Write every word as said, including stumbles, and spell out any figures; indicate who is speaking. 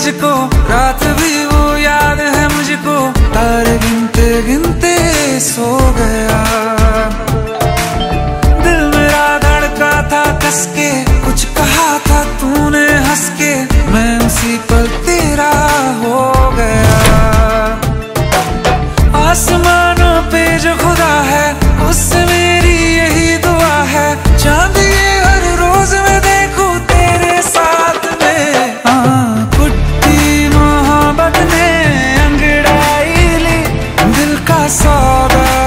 Speaker 1: तुझको, रात भी वो याद है मुझको, तारे गिनते गिनते सो गया। दिल मेरा धड़का था कस के, कुछ कहा था तूने हंस के, मैं उसी पल तेरा हो गया। आसमानों पे जो खुदा है, उससे मेरी यही दुआ है, चांद ये हर रोज मैं देखूं तेरे साथ में। हाँ, कुट्टी मोहब्बत ने अंगड़ाई ली, दिल का सौदा